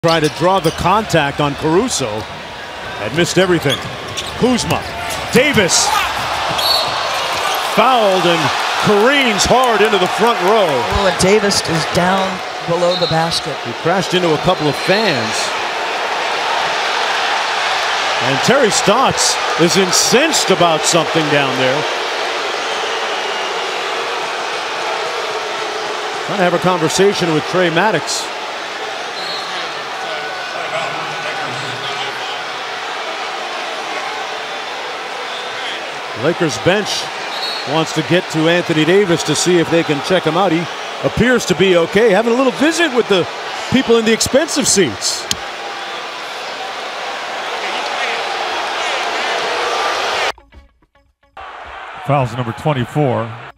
Tried to draw the contact on Caruso and missed everything. Kuzma, Davis fouled and careens hard into the front row. Oh, and Davis is down below the basket. He crashed into a couple of fans. And Terry Stotts is incensed about something down there. Trying to have a conversation with Trey Maddox. Lakers bench wants to get to Anthony Davis to see if they can check him out. He appears to be okay. Having a little visit with the people in the expensive seats. Fouls number 24.